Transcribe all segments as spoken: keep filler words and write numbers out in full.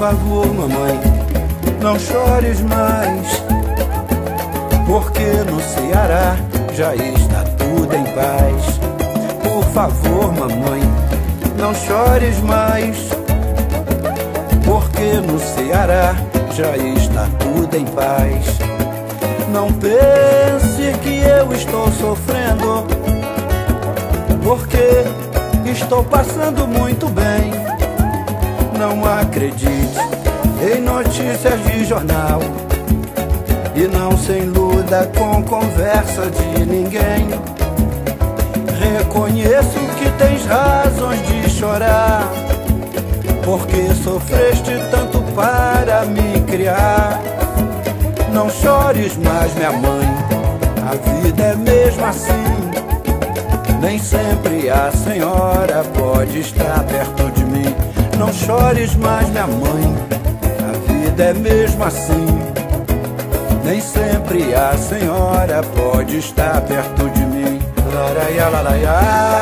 favor, mamãe, não chores mais, porque no Ceará já está tudo em paz. Por favor, mamãe, não chores mais, porque no Ceará já está tudo em paz. Não pense que eu estou sofrendo, porque estou passando muito bem. Não acredite em notícias de jornal, e não se iluda com conversa de ninguém. Reconheço que tens razões de chorar, porque sofreste tanto para me criar. Não chores mais, minha mãe, a vida é mesmo assim. Nem sempre a senhora pode estar perto de mim. Não chores mais, minha mãe, a vida é mesmo assim. Nem sempre a senhora pode estar perto de mim. Laraiá, laraiá,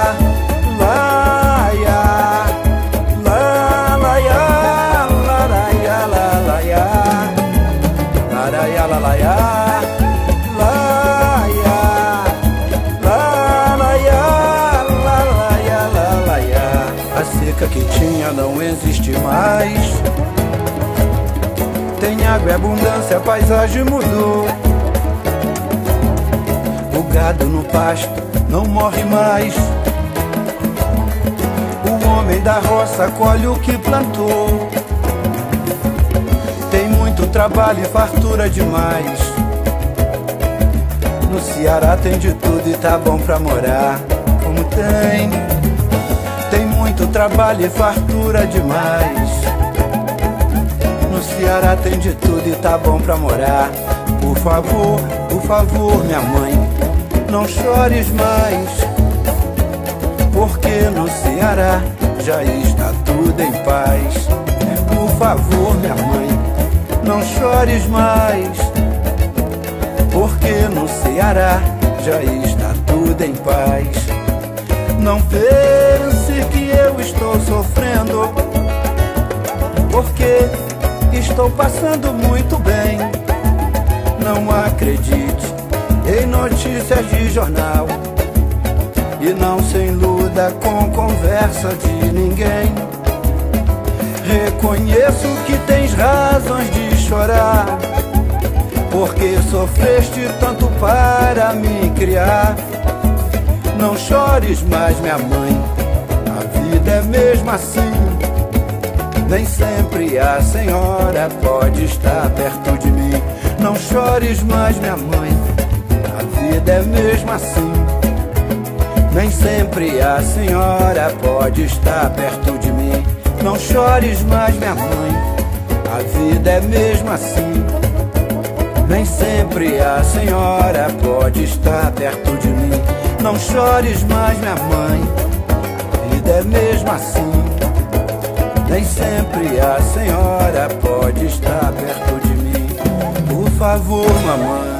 laraiá, laraiá, laraiá, laraiá, laraiá, laraiá, laraiá, laraiá. A seca que tinha não existe mais. Tem água e abundância, a paisagem mudou. O gado no pasto não morre mais. O homem da roça colhe o que plantou. Tem muito trabalho e fartura demais. No Ceará tem de tudo e tá bom pra morar. Como tem, tem muito trabalho e fartura demais. No Ceará tem de tudo e tá bom pra morar. Por favor, por favor, minha mãe, não chores mais, porque no Ceará já está tudo em paz. Por favor, minha mãe, não chores mais, porque no Ceará já está tudo em paz. Não pense que eu estou sofrendo, porque estou passando muito bem. Não acredite em notícias de jornal, e não se iluda com conversa de ninguém. Reconheço que tens razões de chorar, porque sofreste tanto para me criar. Não chores mais, minha mãe, a vida é mesmo assim. Nem sempre a senhora pode estar perto de mim. Não chores mais, minha mãe, a vida é mesmo assim. Nem sempre a senhora pode estar perto de mim. Não chores mais, minha mãe, a vida é mesmo assim. Nem sempre a senhora pode estar perto de mim. Não chores mais, minha mãe, a vida é mesmo assim. Nem sempre a senhora pode estar perto de mim. Por favor, mamãe.